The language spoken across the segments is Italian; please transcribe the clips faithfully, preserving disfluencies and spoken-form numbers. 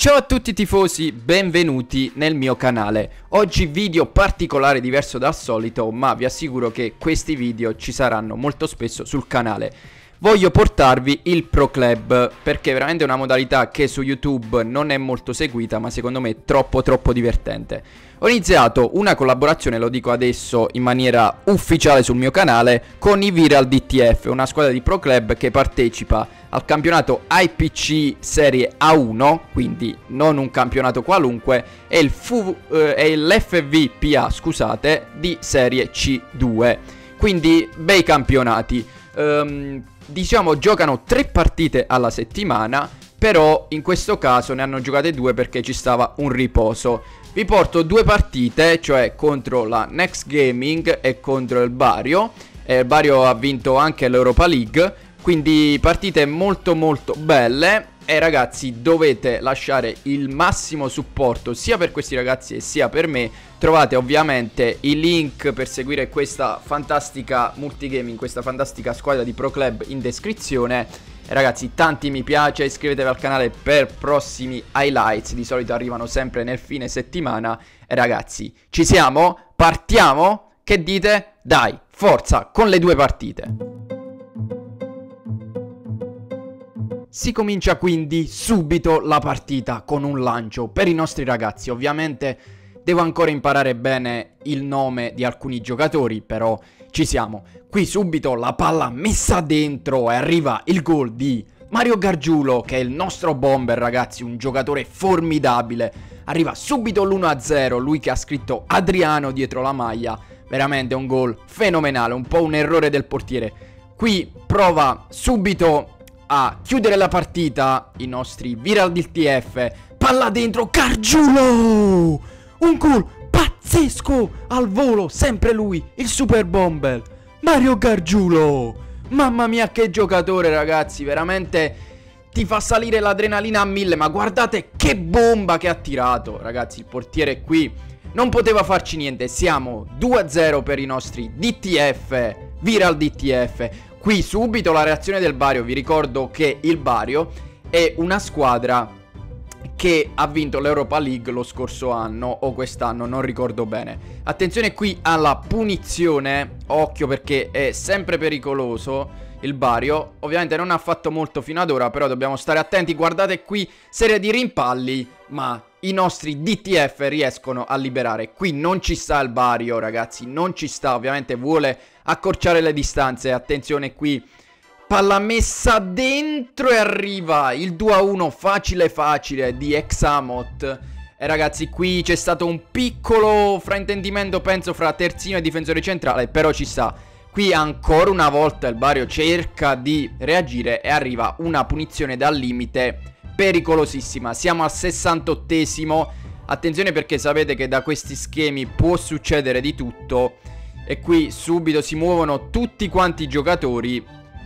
Ciao a tutti tifosi, benvenuti nel mio canale. Oggi video particolare, diverso dal solito, ma vi assicuro che questi video ci saranno molto spesso sul canale. Voglio portarvi il Pro Club perché è veramente una modalità che su YouTube non è molto seguita, ma secondo me è troppo troppo divertente. Ho iniziato una collaborazione, lo dico adesso in maniera ufficiale sul mio canale, con i Viral D T F, una squadra di Pro Club che partecipa al campionato I P C Serie A uno, quindi non un campionato qualunque, e il eh, l'F V P A, scusate, di Serie C due. Quindi bei campionati. Um, diciamo giocano tre partite alla settimana, però in questo caso ne hanno giocate due perché ci stava un riposo. Vi porto due partite, cioè contro la Next Gaming e contro il Bario. eh, Il Bario ha vinto anche l'Europa League, quindi partite molto molto belle. E ragazzi, dovete lasciare il massimo supporto sia per questi ragazzi e sia per me. Trovate ovviamente i link per seguire questa fantastica multigaming, questa fantastica squadra di Pro Club in descrizione. E ragazzi, tanti mi piace, iscrivetevi al canale per prossimi highlights, di solito arrivano sempre nel fine settimana. E ragazzi, ci siamo? Partiamo? Che dite? Dai, forza, con le due partite. Si comincia quindi subito la partita con un lancio per i nostri ragazzi. Ovviamente devo ancora imparare bene il nome di alcuni giocatori, però ci siamo. Qui subito la palla messa dentro e arriva il gol di Mario Gargiulo, che è il nostro bomber, ragazzi, un giocatore formidabile. Arriva subito l'uno a zero, lui che ha scritto Adriano dietro la maglia. Veramente un gol fenomenale, un po' un errore del portiere. Qui prova subito a chiudere la partita i nostri Viral D T F. Palla dentro, Gargiulo! Un gol pazzesco al volo, sempre lui, il super bomber Mario Gargiulo. Mamma mia che giocatore, ragazzi, veramente ti fa salire l'adrenalina a mille. Ma guardate che bomba che ha tirato, ragazzi, il portiere qui non poteva farci niente. Siamo due a zero per i nostri D T F, Viral D T F. Qui subito la reazione del Bario. Vi ricordo che il Bario è una squadra che ha vinto l'Europa League lo scorso anno o quest'anno, non ricordo bene. Attenzione qui alla punizione, occhio perché è sempre pericoloso il Bario. Ovviamente non ha fatto molto fino ad ora, però dobbiamo stare attenti. Guardate qui, serie di rimpalli, ma i nostri D T F riescono a liberare. Qui non ci sta il Bario, ragazzi, non ci sta. Ovviamente vuole accorciare le distanze. Attenzione qui, palla messa dentro e arriva il due a uno facile facile di Examot. E ragazzi, qui c'è stato un piccolo fraintendimento, penso, fra terzino e difensore centrale, però ci sta. Qui ancora una volta il Bario cerca di reagire e arriva una punizione dal limite pericolosissima. Siamo al sessantottesimo. Attenzione perché sapete che da questi schemi può succedere di tutto. E qui subito si muovono tutti quanti i giocatori.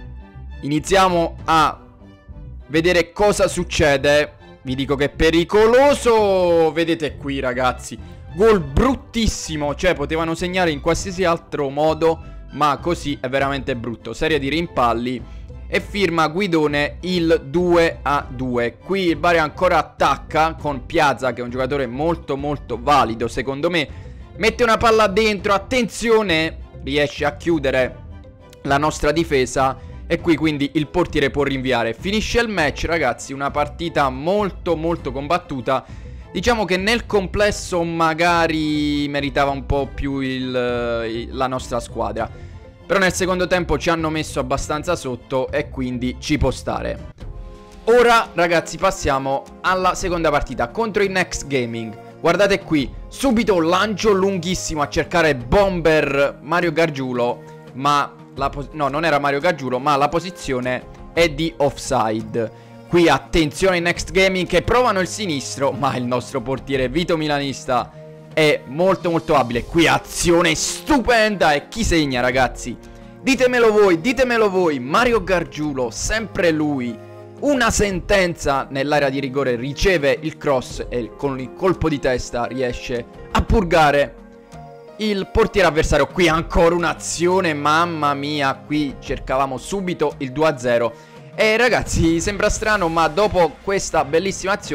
Iniziamo a vedere cosa succede. Vi dico che è pericoloso. Vedete qui, ragazzi, gol bruttissimo. Cioè potevano segnare in qualsiasi altro modo, ma così è veramente brutto. Serie di rimpalli e firma Guidone il due a due. Qui il Bari ancora attacca con Piazza, che è un giocatore molto molto valido secondo me. Mette una palla dentro, attenzione, riesce a chiudere la nostra difesa. E qui quindi il portiere può rinviare. Finisce il match, ragazzi, una partita molto molto combattuta. Diciamo che nel complesso magari meritava un po' più il, la nostra squadra, però nel secondo tempo ci hanno messo abbastanza sotto e quindi ci può stare. Ora, ragazzi, passiamo alla seconda partita contro il Next Gaming. Guardate qui, subito lancio lunghissimo a cercare bomber Mario Gargiulo, ma la no, non era Mario Gargiulo, ma la posizione è di offside. Qui attenzione Next Gaming che provano il sinistro, ma il nostro portiere Vito Milanista è molto molto abile. Qui azione stupenda e chi segna, ragazzi? Ditemelo voi, ditemelo voi. Mario Gargiulo, sempre lui. Una sentenza nell'area di rigore, riceve il cross e con il colpo di testa riesce a purgare il portiere avversario. Qui ancora un'azione, mamma mia, qui cercavamo subito il due a zero. E ragazzi, sembra strano, ma dopo questa bellissima azione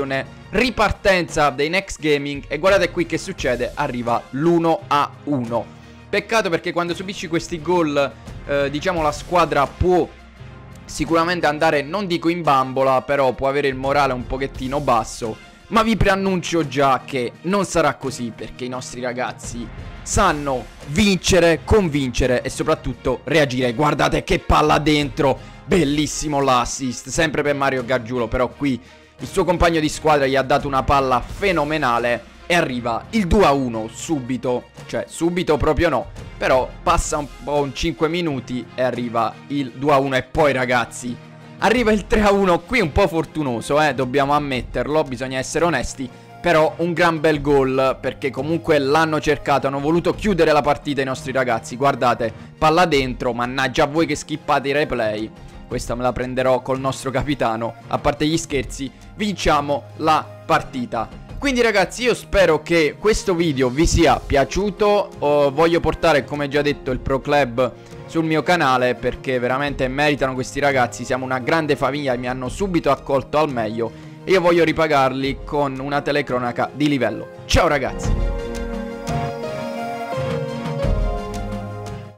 ripartenza dei Next Gaming e guardate qui che succede, arriva l'uno a uno. Peccato perché quando subisci questi gol eh, diciamo la squadra può sicuramente andare, non dico in bambola, però può avere il morale un pochettino basso. Ma vi preannuncio già che non sarà così, perché i nostri ragazzi sanno vincere, convincere e soprattutto reagire. Guardate che palla dentro, bellissimo l'assist, sempre per Mario Gargiulo, però qui il suo compagno di squadra gli ha dato una palla fenomenale e arriva il due a uno subito, cioè subito proprio no, però passa un po' un cinque minuti e arriva il due a uno e poi ragazzi arriva il tre a uno, qui un po' fortunoso, eh, dobbiamo ammetterlo, bisogna essere onesti, però un gran bel gol perché comunque l'hanno cercato, hanno voluto chiudere la partita i nostri ragazzi, guardate, palla dentro, mannaggia a voi che skippate i replay. Questa me la prenderò col nostro capitano. A parte gli scherzi, vinciamo la partita. Quindi ragazzi io spero che questo video vi sia piaciuto. oh, Voglio portare come già detto il Pro Club sul mio canale perché veramente meritano questi ragazzi. Siamo una grande famiglia e mi hanno subito accolto al meglio e io voglio ripagarli con una telecronaca di livello. Ciao ragazzi.